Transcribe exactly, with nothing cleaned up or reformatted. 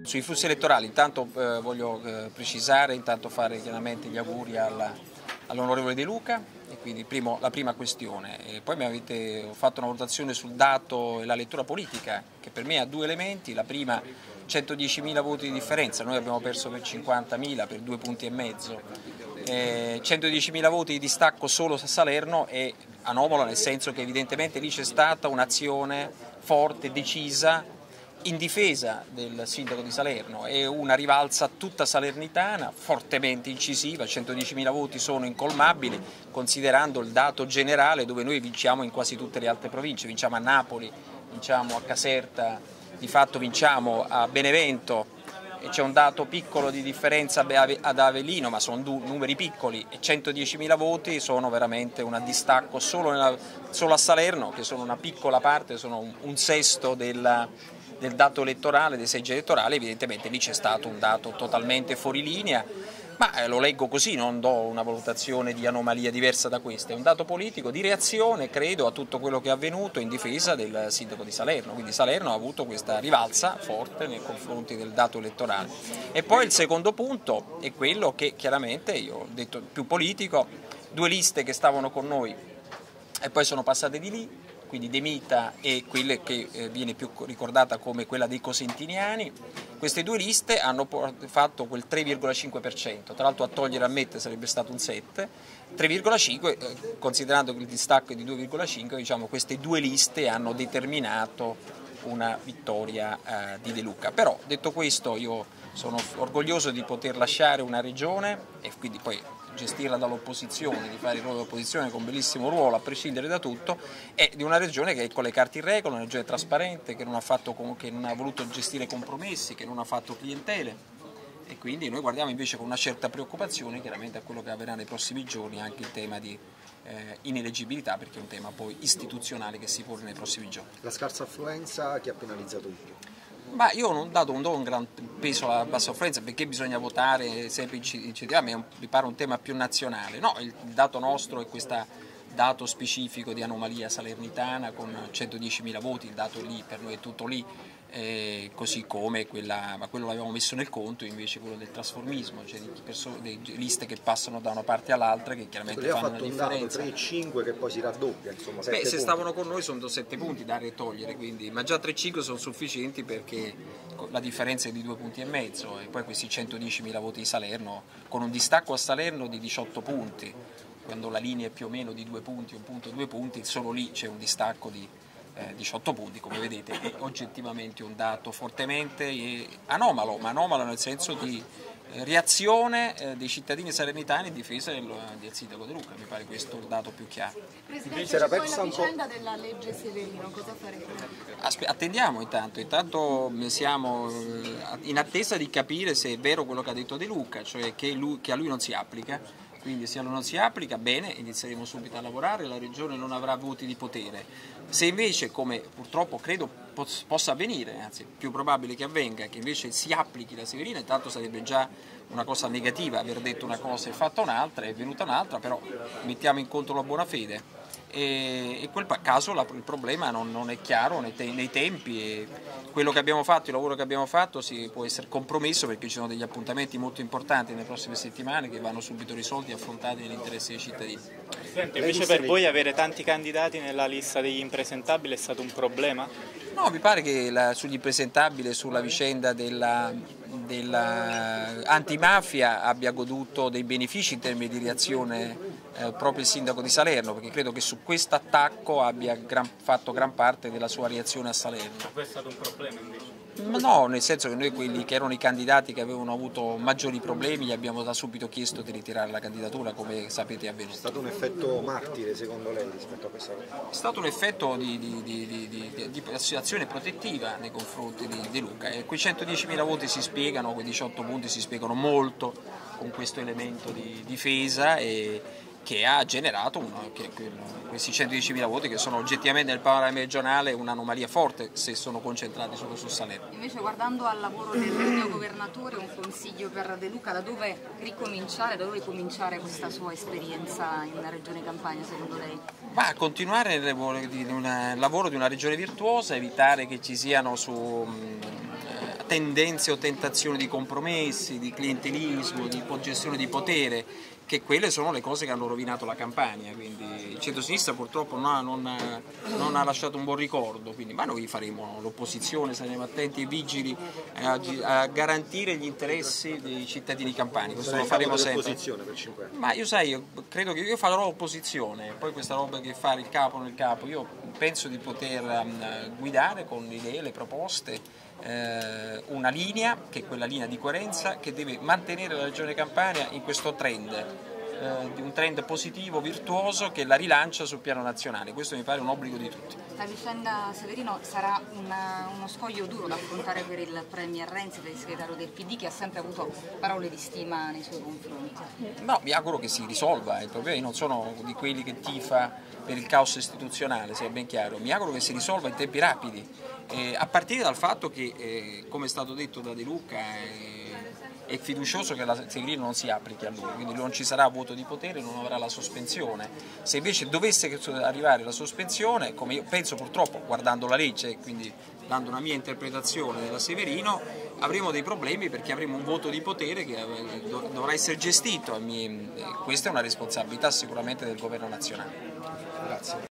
Sui flussi elettorali intanto eh, voglio eh, precisare, intanto fare chiaramente gli auguri all'onorevole De Luca, e quindi primo, la prima questione. E poi mi avete ho fatto una valutazione sul dato e la lettura politica, che per me ha due elementi. La prima, centodiecimila voti di differenza, noi abbiamo perso per cinquantamila, per due punti e mezzo. Eh, centodiecimila voti di distacco solo a Salerno è anomalo, nel senso che evidentemente lì c'è stata un'azione forte, decisa, in difesa del sindaco di Salerno, è una rivalsa tutta salernitana, fortemente incisiva. Centodiecimila voti sono incolmabili, considerando il dato generale dove noi vinciamo in quasi tutte le altre province, vinciamo a Napoli, vinciamo a Caserta, di fatto vinciamo a Benevento, e c'è un dato piccolo di differenza ad Avellino, ma sono numeri piccoli, e centodiecimila voti sono veramente un distacco solo, nella, solo a Salerno, che sono una piccola parte, sono un, un sesto della, del dato elettorale, dei seggi elettorali. Evidentemente lì c'è stato un dato totalmente fuori linea, ma eh, lo leggo così, non do una valutazione di anomalia diversa da questa, è un dato politico di reazione, credo, a tutto quello che è avvenuto in difesa del sindaco di Salerno, quindi Salerno ha avuto questa rivalsa forte nei confronti del dato elettorale. E poi il secondo punto è quello che chiaramente, io ho detto più politico, due liste che stavano con noi e poi sono passate di lì, quindi De Mita e quella che eh, viene più ricordata come quella dei cosentiniani. Queste due liste hanno fatto quel tre virgola cinque per cento, tra l'altro a togliere a Mette sarebbe stato un sette, tre virgola cinque, eh, considerando che il distacco è di due virgola cinque, diciamo queste due liste hanno determinato una vittoria eh, di De Luca. Però detto questo, io sono orgoglioso di poter lasciare una regione e quindi poi gestirla dall'opposizione, di fare il ruolo dell'opposizione con un bellissimo ruolo a prescindere da tutto, e di una regione che è con le carte in regola, una regione trasparente, che non ha, fatto, che non ha voluto gestire compromessi, che non ha fatto clientele, e quindi noi guardiamo invece con una certa preoccupazione chiaramente a quello che avverrà nei prossimi giorni, anche il tema di eh, ineleggibilità, perché è un tema poi istituzionale che si pone nei prossimi giorni. La scarsa affluenza che ha penalizzato di più? Ma io non, dato, non do un gran peso alla bassa affluenza, perché bisogna votare sempre incentivamente, mi pare un tema più nazionale. No, il dato nostro è questo dato specifico di anomalia salernitana con centodiecimila voti, il dato lì per noi è tutto lì, eh, così come quella, ma quello l'abbiamo messo nel conto, invece quello del trasformismo, cioè di, persone, di liste che passano da una parte all'altra, che chiaramente fanno una differenza. tre e cinque che poi si raddoppia, insomma, Beh, se punti. stavano con noi sono sette punti, dare e togliere, quindi, ma già tre e cinque sono sufficienti, perché la differenza è di due punti e mezzo, e poi questi centodiecimila voti di Salerno, con un distacco a Salerno di diciotto punti, quando la linea è più o meno di due punti, un punto, due punti, solo lì c'è un distacco di eh, diciotto punti, come vedete è oggettivamente un dato fortemente eh, anomalo, ma anomalo nel senso di eh, reazione eh, dei cittadini salernitani in difesa del, del sindaco De Luca, mi pare questo il dato più chiaro. Presidente, c'è poi la vicenda della legge Severino, cosa farete? Aspe attendiamo intanto, intanto siamo in attesa di capire se è vero quello che ha detto De Luca, cioè che, lui, che a lui non si applica. Quindi se non si applica, bene, inizieremo subito a lavorare, la Regione non avrà voti di potere. Se invece, come purtroppo credo possa avvenire, anzi è più probabile che avvenga, che invece si applichi la Severina, intanto sarebbe già una cosa negativa aver detto una cosa e fatta un'altra, è venuta un'altra, però mettiamo in conto la buona fede. E in quel caso la, il problema non, non è chiaro nei, te, nei tempi, e quello che abbiamo fatto, il lavoro che abbiamo fatto si può essere compromesso, perché ci sono degli appuntamenti molto importanti nelle prossime settimane che vanno subito risolti e affrontati nell'interesse dei cittadini. Presidente, invece per voi avere tanti candidati nella lista degli impresentabili è stato un problema? No, mi pare che la, sugli impresentabili, sulla vicenda della, della antimafia abbia goduto dei benefici in termini di reazione eh, proprio il sindaco di Salerno, perché credo che su questo attacco abbia gran, fatto gran parte della sua reazione a Salerno. Questo è stato un problema invece? No, nel senso che noi quelli che erano i candidati che avevano avuto maggiori problemi gli abbiamo da subito chiesto di ritirare la candidatura, come sapete è avvenuto. È stato un effetto martire secondo lei rispetto a questa cosa? È stato un effetto di, di, di, di, di, di azione protettiva nei confronti di De Luca, e quei centodiecimila voti si spiegano, quei diciotto punti si spiegano molto con questo elemento di difesa, e che ha generato uno, che, che, questi centodiecimila voti che sono oggettivamente nel panorama regionale un'anomalia forte se sono concentrati solo su Salerno. Invece, guardando al lavoro del neo governatore, un consiglio per De Luca: da dove ricominciare, da dove cominciare questa sua esperienza in Regione Campania secondo lei? Ma continuare il lavoro di una regione virtuosa, evitare che ci siano su tendenze o tentazioni di compromessi, di clientelismo, di gestione di potere, che quelle sono le cose che hanno rovinato la Campania, quindi il centro-sinistra purtroppo no, non, ha, non ha lasciato un buon ricordo, quindi, ma noi faremo l'opposizione, saremo attenti e vigili a, a garantire gli interessi dei cittadini campani, questo lo faremo sempre. Per cinque anni. Ma io sai, io credo che io farò opposizione, poi questa roba che fare il capo nel capo, io penso di poter um, guidare con le idee, le proposte, eh, una linea, che è quella linea di coerenza, che deve mantenere la Regione Campania in questo trend, eh, di un trend positivo, virtuoso, che la rilancia sul piano nazionale. Questo mi pare un obbligo di tutti. La vicenda Severino sarà una, uno scoglio duro da affrontare per il Premier Renzi, per il segretario del P D, che ha sempre avuto parole di stima nei suoi confronti. No, mi auguro che si risolva il problema. Io non sono di quelli che tifa per il caos istituzionale, sia ben chiaro. Mi auguro che si risolva in tempi rapidi, eh, a partire dal fatto che, eh, come è stato detto da De Luca, eh, è fiducioso che la Severino non si applichi a lui, quindi non ci sarà voto di potere, non avrà la sospensione. Se invece dovesse arrivare la sospensione, come io penso purtroppo, guardando la legge, quindi dando una mia interpretazione della Severino, avremo dei problemi perché avremo un voto di potere che dovrà essere gestito. Questa è una responsabilità sicuramente del governo nazionale. Grazie.